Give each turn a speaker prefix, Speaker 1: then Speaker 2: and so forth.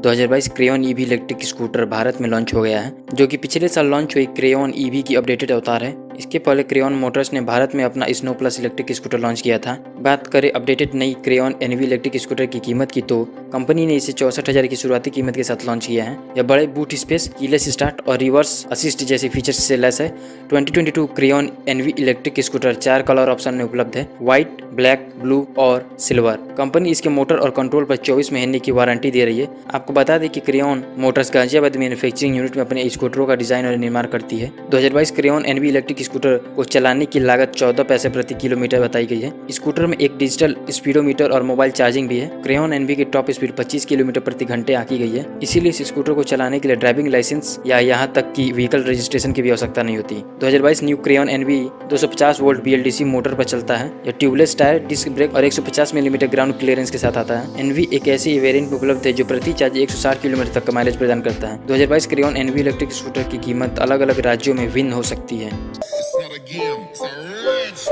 Speaker 1: 2022 Crayon EV electric scooter Bharat में launch हो गया है, जो कि पिछले साल लॉन्च हुई क्रेयॉन ईवी की अपडेटेड अवतार है। इसके पहले क्रेयॉन मोटर्स ने भारत में अपना Snow Plus electric scooter launch किया था। बात करें अपडेटेड नई क्रेयॉन एनवी इलेक्ट्रिक स्कूटर की कीमत की, तो कंपनी ने इसे 64,000 की शुरुआती कीमत के साथ लॉन्च किया है। यह बड़े बूट स्पेस, कीलेस स्टार्ट और रिवर्स असिस्ट जैसे फीचर्स से लैस है। 2022 Crayon Envy electric scooter 4 colour option में उपलब्ध है: व्हाइट, ब्लैक, ब्लू और सिल्वर। कंपनी इसके मोटर और कंट्रोल पर 24 महीने की वारंटी दे रही है। आपको बता दें कि Crayon Motors Ghaziabad manufacturing unit में अपने स्कूटरों का डिजाइन और निर्माण करती है। 2022 क्रेयॉन एनवी इलेक्ट्रिक स्कूटर को चलाने की लागत 14 पैसे प्रति किलोमीटर बताई गई है। स्कूटर में एक डिजिटल स्पीडोमीटर और मोबाइल चार्जिंग भी है। क्रेयॉन एनवी की टॉप स्पीड 25 किलोमीटर प्रति घंटे आंकी गई है। इसीलिए इस स्कूटर को चलाने के लिए ड्राइविंग लाइसेंस या यहाँ तक कि व्हीकल रजिस्ट्रेशन की भी आवश्यकता नहीं होती। 2022 new Crayon Envy 250 volt BLDC motor पर चलता है। यह ट्यूबलेस टायर, डिस्क ब्रेक और 150 मिलीमीटर ग्राउंड क्लियरेंस के साथ आता है। एनवी एक ऐसी वेरिएंट में उपलब्ध है जो प्रति चार्ज 160 किलोमीटर तक का माइलेज प्रदान करता है। 2022 क्रेयॉन एनवी इलेक्ट्रिक स्कूटर की कीमत अलग अलग राज्यों में भिन्न हो सकती है।